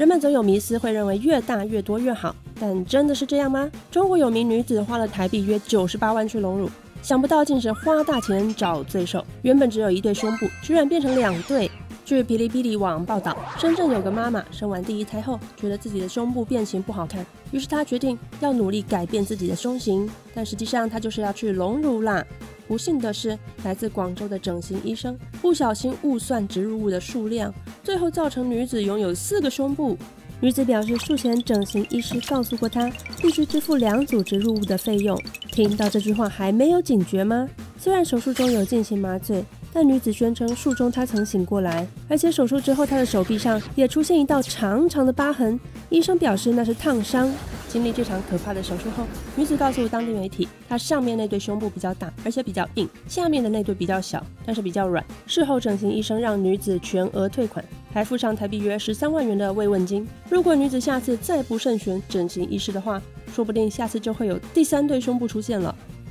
人们总有迷思，会认为越大越多越好，但真的是这样吗？中国有名女子花了台币约98万去隆乳，想不到竟是花大钱找罪受，原本只有1对胸部，居然变成2对。据哔哩哔哩网报道，深圳有个妈妈生完第1胎后，觉得自己的胸部变形不好看，于是她决定要努力改变自己的胸型，但实际上她就是要去隆乳啦。不幸的是，来自广州的整形医生不小心误算植入物的数量，最后造成女子拥有4个胸部。女子表示，术前整形医师告诉过她，必须支付2组植入物的费用。听到这句话还没有警觉吗？虽然手术中有进行麻醉，但女子宣称术中她曾醒过来，而且手术之后她的手臂上也出现一道长长的疤痕，医生表示那是烫伤。经历这场可怕的手术后，女子告诉当地媒体，她上面那对胸部比较大，而且比较硬，下面的那对比较小，但是比较软。事后整形医生让女子全额退款，还附上台币约13万元的慰问金。如果女子下次再不慎选整形医师的话，说不定下次就会有第3对胸部出现了。